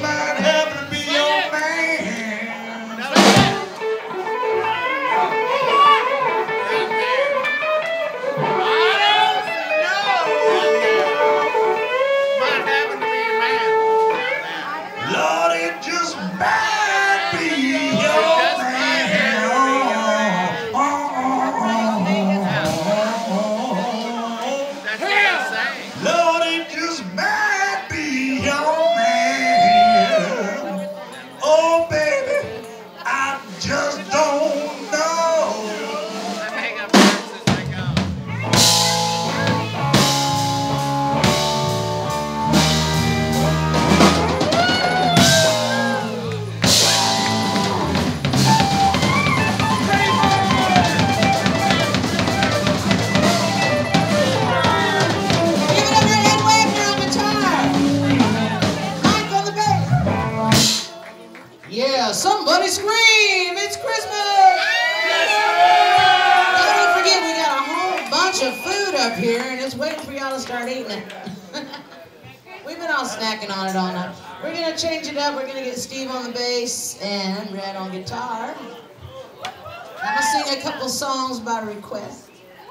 might happen to be your man. Lord, it just might be your man. Lord, it just might be your man. Oh, baby, I just don't know. Yeah, somebody scream! It's Christmas! Now, don't forget, we got a whole bunch of food up here, and it's waiting for y'all to start eating it. We've been all snacking on it all night. We're going to change it up. We're going to get Steve on the bass and Red on guitar. I'm going to sing a couple songs by request.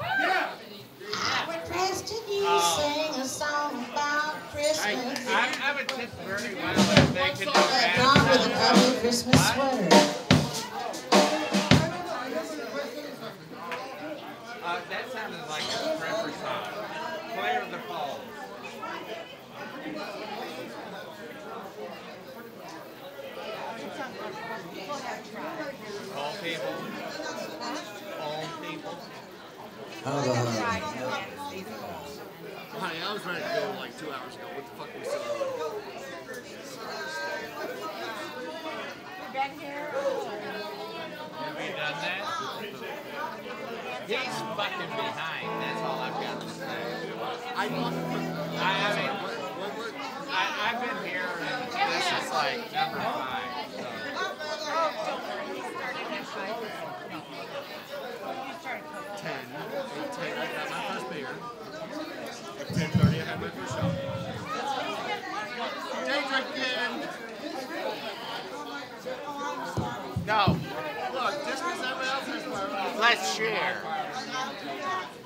I requested you sing a song about Christmas. I would tip very well if they could do that. Not with an ugly Christmas sweater. That sounded like a Trevor song. Clear the Falls. All people. All people. Honey, I was ready to go like 2 hours ago. What the fuck was going Back here. Have you done that? He's fucking behind. That's all I've got to say. I've been here and this is like number 5. So. on? 10. 10. I got my first beer. At 10:30, I had my first shot. Day drinking. No. Look, just because everyone else has one. Let's share.